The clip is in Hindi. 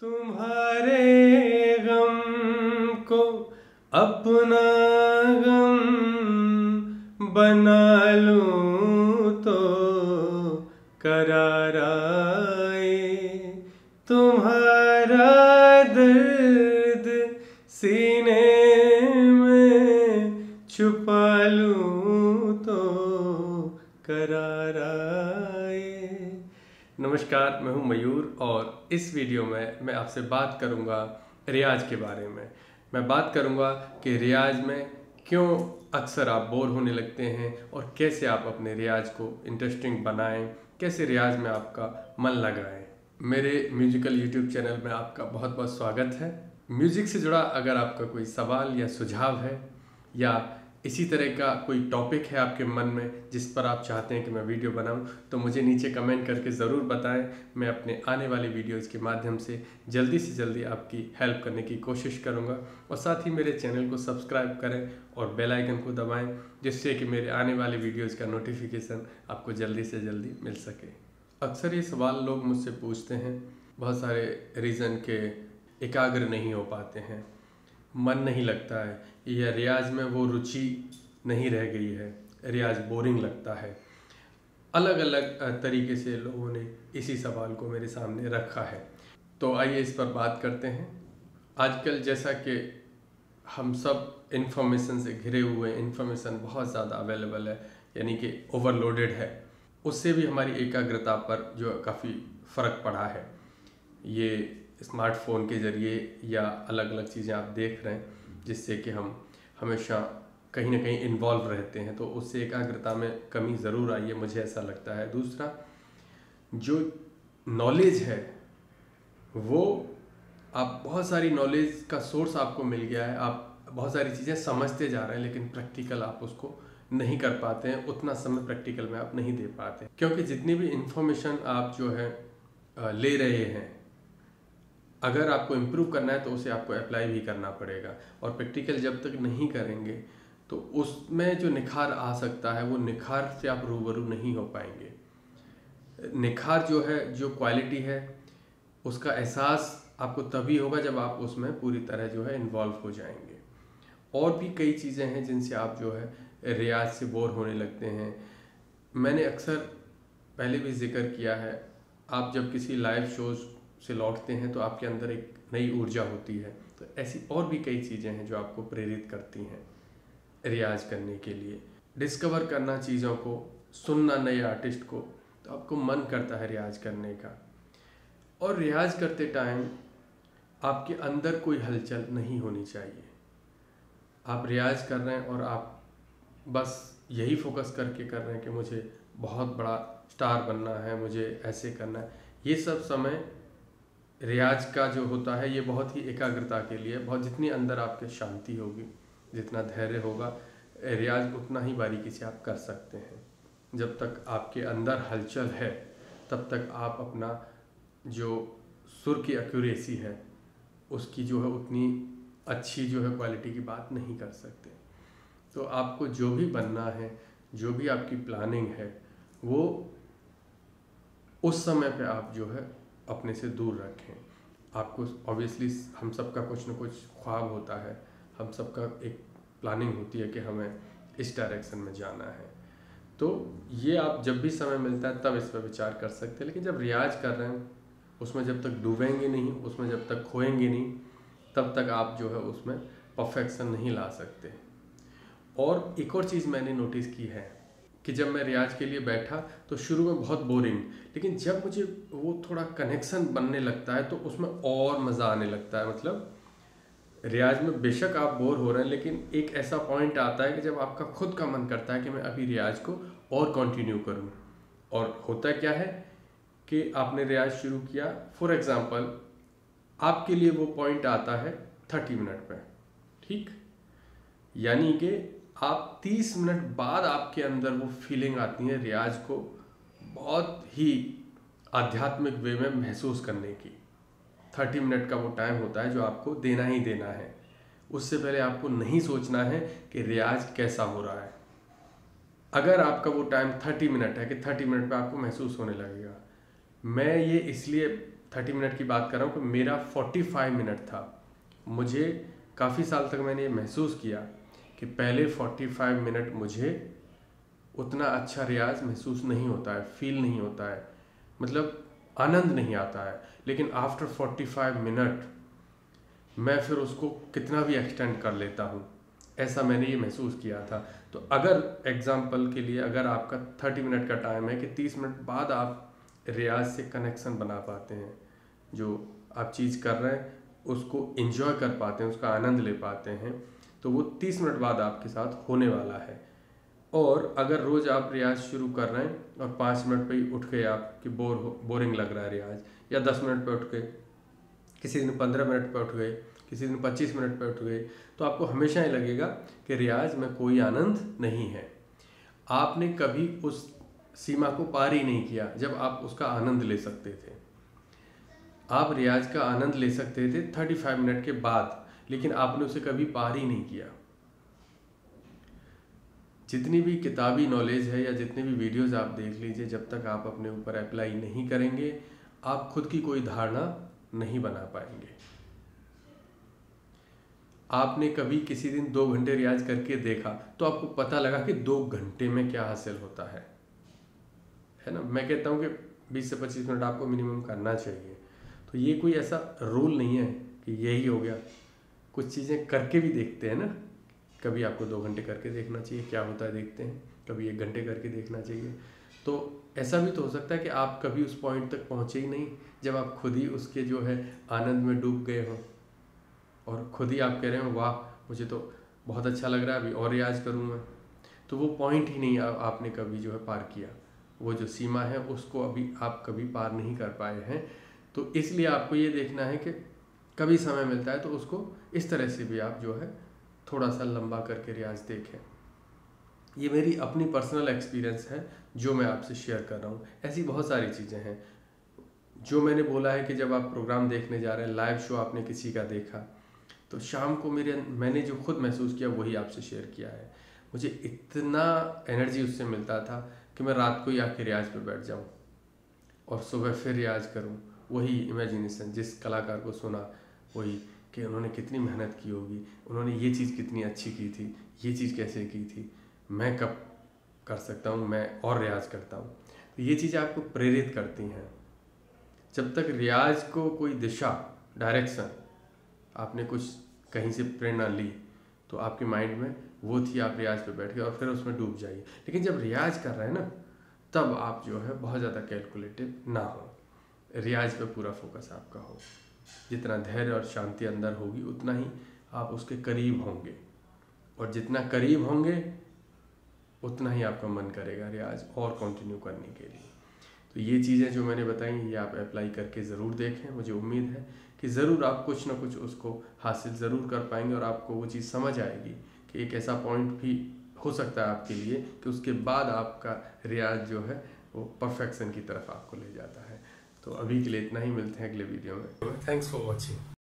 तुम्हारे गम को अपना गम बना लूं तो करार आए। तुम्हारा दर्द सीने में छुपा लूं तो करार आए। नमस्कार, मैं हूं मयूर और इस वीडियो में मैं आपसे बात करूंगा रियाज के बारे में। मैं बात करूंगा कि रियाज में क्यों अक्सर आप बोर होने लगते हैं और कैसे आप अपने रियाज को इंटरेस्टिंग बनाएं, कैसे रियाज में आपका मन लगाएं। मेरे म्यूजिकल यूट्यूब चैनल में आपका बहुत बहुत स्वागत है। म्यूजिक से जुड़ा अगर आपका कोई सवाल या सुझाव है या इसी तरह का कोई टॉपिक है आपके मन में जिस पर आप चाहते हैं कि मैं वीडियो बनाऊं, तो मुझे नीचे कमेंट करके ज़रूर बताएं। मैं अपने आने वाली वीडियोज़ के माध्यम से जल्दी आपकी हेल्प करने की कोशिश करूंगा। और साथ ही मेरे चैनल को सब्सक्राइब करें और बेल आइकन को दबाएं, जिससे कि मेरे आने वाले वीडियोज़ का नोटिफिकेशन आपको जल्दी से जल्दी मिल सके। अक्सर ये सवाल लोग मुझसे पूछते हैं, बहुत सारे रीज़न के एकाग्र नहीं हो पाते हैं, मन नहीं लगता है या रियाज में वो रुचि नहीं रह गई है, रियाज बोरिंग लगता है। अलग अलग तरीके से लोगों ने इसी सवाल को मेरे सामने रखा है। तो आइए इस पर बात करते हैं। आजकल जैसा कि हम सब इन्फॉर्मेशन से घिरे हुए हैं, इन्फॉर्मेशन बहुत ज़्यादा अवेलेबल है, यानी कि ओवरलोडेड है। उससे भी हमारी एकाग्रता पर जो काफ़ी फ़र्क पड़ा है। ये स्मार्टफोन के ज़रिए या अलग अलग चीज़ें आप देख रहे हैं, जिससे कि हम हमेशा कहीं ना कहीं इन्वॉल्व रहते हैं, तो उससे एकाग्रता में कमी ज़रूर आई है, मुझे ऐसा लगता है। दूसरा, जो नॉलेज है वो आप बहुत सारी नॉलेज का सोर्स आपको मिल गया है, आप बहुत सारी चीज़ें समझते जा रहे हैं, लेकिन प्रैक्टिकल आप उसको नहीं कर पाते हैं, उतना समय प्रैक्टिकल में आप नहीं दे पाते, क्योंकि जितनी भी इंफॉर्मेशन आप जो है ले रहे हैं, अगर आपको इम्प्रूव करना है तो उसे आपको अप्लाई भी करना पड़ेगा। और प्रैक्टिकल जब तक नहीं करेंगे तो उसमें जो निखार आ सकता है वो निखार से आप रूबरू नहीं हो पाएंगे। निखार जो है, जो क्वालिटी है, उसका एहसास आपको तभी होगा जब आप उसमें पूरी तरह जो है इन्वॉल्व हो जाएंगे। और भी कई चीज़ें हैं जिनसे आप जो है रियाज से बोर होने लगते हैं। मैंने अक्सर पहले भी जिक्र किया है, आप जब किसी लाइव शोज से लौटते हैं तो आपके अंदर एक नई ऊर्जा होती है। तो ऐसी और भी कई चीज़ें हैं जो आपको प्रेरित करती हैं रियाज करने के लिए। डिस्कवर करना चीज़ों को, सुनना नए आर्टिस्ट को, तो आपको मन करता है रियाज करने का। और रियाज करते टाइम आपके अंदर कोई हलचल नहीं होनी चाहिए। आप रियाज कर रहे हैं और आप बस यही फोकस करके कर रहे हैं कि मुझे बहुत बड़ा स्टार बनना है, मुझे ऐसे करना है। ये सब समय रियाज का जो होता है ये बहुत ही एकाग्रता के लिए, बहुत जितनी अंदर आपके शांति होगी, जितना धैर्य होगा, रियाज उतना ही बारीकी से आप कर सकते हैं। जब तक आपके अंदर हलचल है तब तक आप अपना जो सुर की एक्यूरेसी है उसकी जो है उतनी अच्छी जो है क्वालिटी की बात नहीं कर सकते। तो आपको जो भी बनना है, जो भी आपकी प्लानिंग है, वो उस समय पे आप जो है अपने से दूर रखें। आपको ऑब्वियसली हम सबका कुछ न कुछ ख्वाब होता है, हम सबका एक प्लानिंग होती है कि हमें इस डायरेक्शन में जाना है। तो ये आप जब भी समय मिलता है तब इस पर विचार कर सकते हैं। लेकिन जब रियाज कर रहे हैं उसमें जब तक डूबेंगे नहीं, उसमें जब तक खोएंगे नहीं, तब तक आप जो है उसमें परफेक्शन नहीं ला सकते। और एक और चीज़ मैंने नोटिस की है कि जब मैं रियाज के लिए बैठा तो शुरू में बहुत बोरिंग, लेकिन जब मुझे वो थोड़ा कनेक्शन बनने लगता है तो उसमें और मज़ा आने लगता है। मतलब रियाज में बेशक आप बोर हो रहे हैं, लेकिन एक ऐसा पॉइंट आता है कि जब आपका खुद का मन करता है कि मैं अभी रियाज को और कंटिन्यू करूं। और होता क्या है कि आपने रियाज शुरू किया, फॉर एग्जांपल आपके लिए वो पॉइंट आता है 30 मिनट पे, ठीक, यानी कि आप 30 मिनट बाद आपके अंदर वो फीलिंग आती है रियाज को बहुत ही आध्यात्मिक वे में महसूस करने की। 30 मिनट का वो टाइम होता है जो आपको देना ही देना है। उससे पहले आपको नहीं सोचना है कि रियाज कैसा हो रहा है। अगर आपका वो टाइम 30 मिनट है कि 30 मिनट पे आपको महसूस होने लगेगा। मैं ये इसलिए 30 मिनट की बात कर रहा हूँ कि मेरा 45 मिनट था। मुझे काफ़ी साल तक मैंने ये महसूस किया कि पहले 45 मिनट मुझे उतना अच्छा रियाज महसूस नहीं होता है, फील नहीं होता है, मतलब आनंद नहीं आता है। लेकिन आफ्टर 45 मिनट मैं फिर उसको कितना भी एक्सटेंड कर लेता हूँ, ऐसा मैंने ये महसूस किया था। तो अगर एग्जाम्पल के लिए अगर आपका 30 मिनट का टाइम है कि 30 मिनट बाद आप रियाज से कनेक्शन बना पाते हैं, जो आप चीज़ कर रहे हैं उसको एंजॉय कर पाते हैं, उसका आनंद ले पाते हैं, तो वो 30 मिनट बाद आपके साथ होने वाला है। और अगर रोज़ आप रियाज शुरू कर रहे हैं और 5 मिनट पे ही उठ के आप कि बोरिंग लग रहा है रियाज, या 10 मिनट पे उठ के, किसी दिन 15 मिनट पे उठ गए, किसी दिन 25 मिनट पे उठ गए, तो आपको हमेशा ही लगेगा कि रियाज में कोई आनंद नहीं है। आपने कभी उस सीमा को पार ही नहीं किया जब आप उसका आनंद ले सकते थे। आप रियाज का आनंद ले सकते थे 35 मिनट के बाद, लेकिन आपने उसे कभी पार ही नहीं किया। जितनी भी किताबी नॉलेज है या जितने भी वीडियोस आप देख लीजिए, जब तक आप अपने ऊपर अप्लाई नहीं करेंगे आप खुद की कोई धारणा नहीं बना पाएंगे। आपने कभी किसी दिन 2 घंटे रियाज करके देखा तो आपको पता लगा कि 2 घंटे में क्या हासिल होता है ना। मैं कहता हूँ कि 20 से 25 मिनट आपको मिनिमम करना चाहिए। तो ये कोई ऐसा रूल नहीं है कि यही हो गया, कुछ चीज़ें करके भी देखते हैं ना। कभी आपको 2 घंटे करके देखना चाहिए क्या होता है, देखते हैं, कभी 1 घंटे करके देखना चाहिए। तो ऐसा भी तो हो सकता है कि आप कभी उस पॉइंट तक पहुँचे ही नहीं जब आप खुद ही उसके जो है आनंद में डूब गए हो और खुद ही आप कह रहे हो वाह मुझे तो बहुत अच्छा लग रहा है, अभी और रियाज करूँ मैं। तो वो पॉइंट ही नहीं आपने कभी जो है पार किया, वो जो सीमा है उसको अभी आप कभी पार नहीं कर पाए हैं। तो इसलिए आपको ये देखना है कि कभी समय मिलता है तो उसको इस तरह से भी आप जो है थोड़ा सा लंबा करके रियाज देखें। ये मेरी अपनी पर्सनल एक्सपीरियंस है जो मैं आपसे शेयर कर रहा हूँ। ऐसी बहुत सारी चीज़ें हैं जो मैंने बोला है कि जब आप प्रोग्राम देखने जा रहे हैं, लाइव शो आपने किसी का देखा, तो शाम को मैंने जो खुद महसूस किया वही आपसे शेयर किया है। मुझे इतना एनर्जी उससे मिलता था कि मैं रात को ही आके रियाज पे बैठ जाऊँ और सुबह फिर रियाज करूँ। वही इमेजिनेशन, जिस कलाकार को सुना वही कि उन्होंने कितनी मेहनत की होगी, उन्होंने ये चीज़ कितनी अच्छी की थी, ये चीज़ कैसे की थी, मैं कब कर सकता हूँ, मैं और रियाज करता हूँ। तो ये चीज़ें आपको प्रेरित करती हैं। जब तक रियाज को कोई दिशा, डायरेक्शन, आपने कुछ कहीं से प्रेरणा ली तो आपके माइंड में वो थी, आप रियाज पे बैठ गए और फिर उसमें डूब जाइए। लेकिन जब रियाज कर रहे हैं ना तब आप जो है बहुत ज़्यादा कैलकुलेटिव ना हो, रियाज पे पूरा फोकस आपका हो। जितना धैर्य और शांति अंदर होगी उतना ही आप उसके करीब होंगे, और जितना करीब होंगे उतना ही आपका मन करेगा रियाज और कंटिन्यू करने के लिए। तो ये चीज़ें जो मैंने बताई ये आप अप्लाई करके ज़रूर देखें। मुझे उम्मीद है कि ज़रूर आप कुछ ना कुछ उसको हासिल ज़रूर कर पाएंगे और आपको वो चीज़ समझ आएगी कि एक ऐसा पॉइंट भी हो सकता है आपके लिए कि उसके बाद आपका रियाज जो है वो परफेक्शन की तरफ आपको ले जाता है। तो अभी के लिए इतना ही, मिलते हैं अगले वीडियो में। Thanks for watching.